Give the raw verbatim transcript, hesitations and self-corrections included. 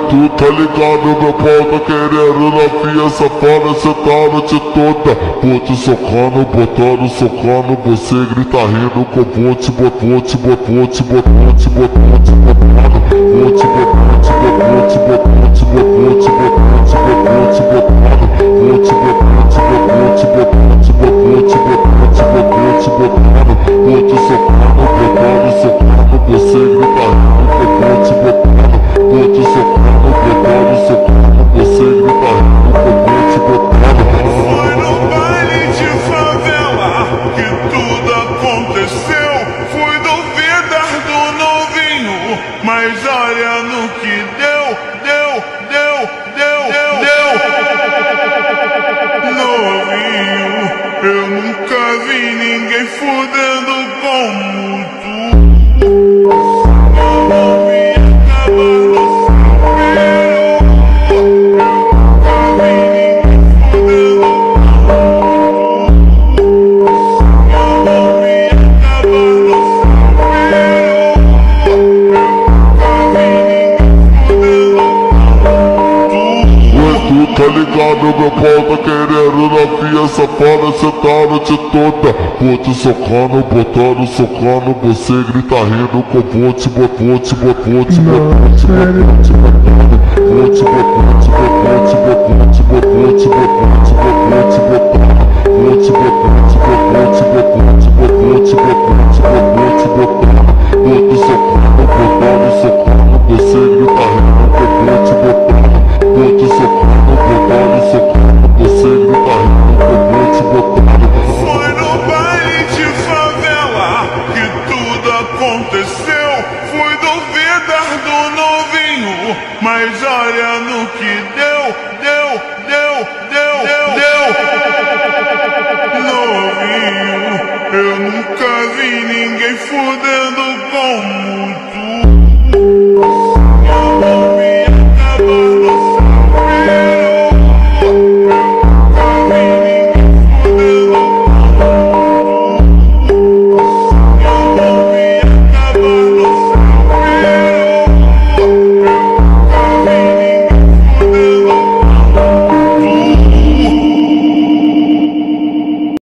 tu tá ligado, meu pau tá querendo novinha safada, cê tá a noite toda. Vou te socando, botando, socando, você grita rindo que eu vou te botar, vou te botar, vou te botar, vou te botar, vou te botar, vou te botar, vou te botar, vou te botar, vou te botar, vou te botar, vou te botar, vou te botar, vou te botar, vou te botar, vou te botar, vou te botar, vou te botar, vou te botar, vou te socando, botando, socando, você grita rindo que eu vou te botar, vou te socando, botando, socando, você grita rindo que eu vou te botar. Foi no baile de favela que tudo aconteceu. Fui duvidar do novinho, mas olha no que deu, deu, deu, deu, deu, deu. Novinho, eu nunca vi ninguém fudendo como tu. Eu não vi acabar no seu pelo. Eu nunca vi ninguém fudendo como tu. Eu não vi acabar no seu pelo. Eu nunca vi ninguém fudendo como tu. Tu tá ligado, meu pau tá querendo novinha safada, cê tá a noite toda. Vou te socando, botando, socando, você grita rindo que eu vou te botar, vou te botar, vou te botar, vou te botar, vou te botar, vou te botar, vou te botar, vou te botar, vou te botar, vou te botar, vou te botar, vou te botar, vou te botar, vou te botar, vou te botar, vou te botar, vou te botar, vou te socando, botando, socando, você grita rindo que eu vou te botar, vou te socando, botando, socando, você grita rindo que eu vou te botar. Foi no baile de favela que tudo aconteceu. Fui duvidar do novinho, mas olha no que deu, deu, deu, deu, deu, deu. Novinho, eu nunca vi ninguém fudendo como